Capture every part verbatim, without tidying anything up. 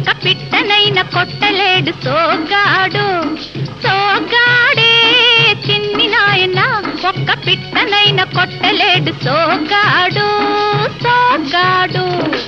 ఒక్క పిట్టనైన కొట్టలేడు సోగ్గాడు సోగ్గాడే చిన్ని నాయన ఒక్క పిట్టనైన కొట్టలేడు సోగ్గాడు సోగ్గాడు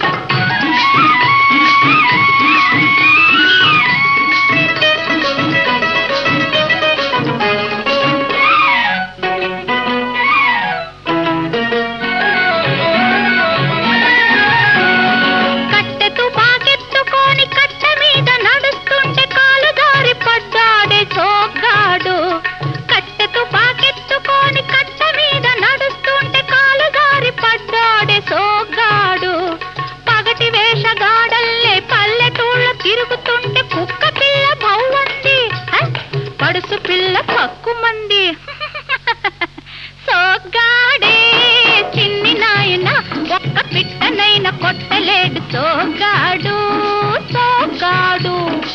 పిల్ల పక్కు మంది సోగ్గాడే చిన్ని నాయన ఒక్క పిట్టనైన కొట్టలేడు సోగ్గాడు సోగ్గాడు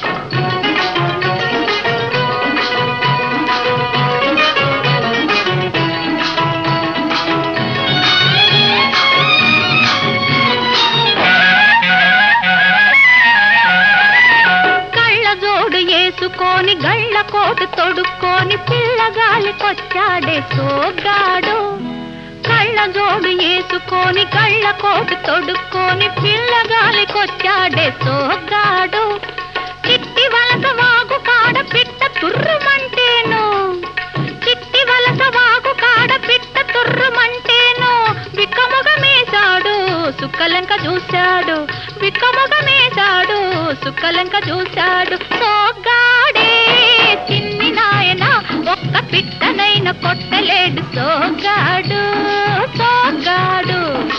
వేసుకొని గళ్ళ కోటు తొడుక్కొని పిల్లగాలికొచ్చాడే సోగ్గాడు కళ్ళ జోడు వేసుకొని గళ్ళ కోటు తొడుక్కొని పిల్లగాలికొచ్చాడే సోగ్గాడు చిట్టి వలస వాగు కాడ పిట్ట తుర్రుమంటేను చిట్టి వలస వాగు కాడ పిట్ట తుర్రుమంటేను విక్కముగమేశాడు సుక్కలంక చూశాడు విక్కముగమేశాడు సుక్కలంక చూశాడు సోగ్గాడే చిన్ని నాయన ఒక్క పిట్టనైన కొట్టలేడు సోగ్గాడు సోగ్గాడు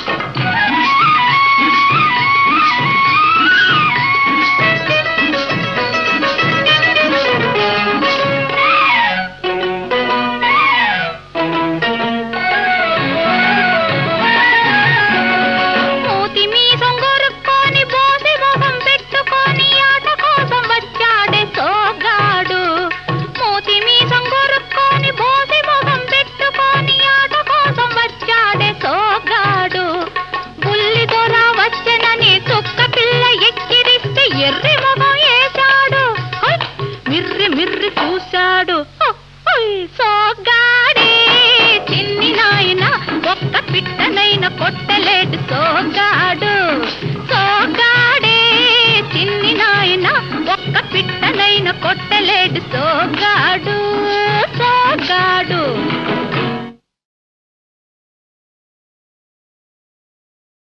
మిర్రి చూశాడు సోగ్గాడే చిన్ని నాయన ఒక్క పిట్టనైన కొట్టలేడు సోగ్గాడు సోగ్గాడే చిన్ని నాయన ఒక్క పిట్టనైన కొట్టలేడు సోగ్గాడు